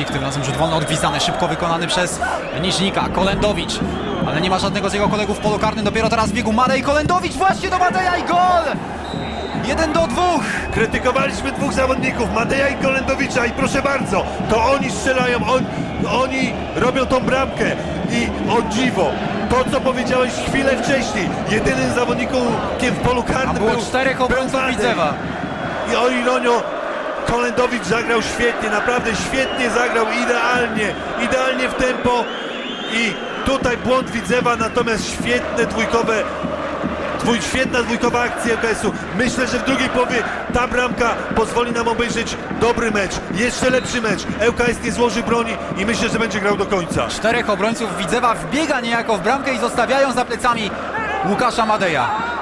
Łuksik, tym razem rzut wolny odpisany, szybko wykonany przez Niżnika. Kolendowicz, ale nie ma żadnego z jego kolegów w polu karnym, dopiero teraz biegł Madej. Kolendowicz właśnie do Madeja i gol! 1-2. Krytykowaliśmy dwóch zawodników, Madeja i Kolendowicza, i proszę bardzo, to oni strzelają, oni robią tą bramkę i o dziwo, to co powiedziałeś chwilę wcześniej, jedynym zawodnikiem w polu karnym było 4 obrońców Widzewa. I o ironio, Kolendowicz zagrał świetnie, naprawdę świetnie zagrał, idealnie w tempo i tutaj błąd Widzewa, natomiast świetna dwójkowa akcja ŁKS-u. Myślę, że w drugiej połowie ta bramka pozwoli nam obejrzeć dobry mecz, jeszcze lepszy mecz. ŁKS nie złoży broni i myślę, że będzie grał do końca. 4 obrońców Widzewa wbiega niejako w bramkę i zostawiają za plecami Łukasza Madeja.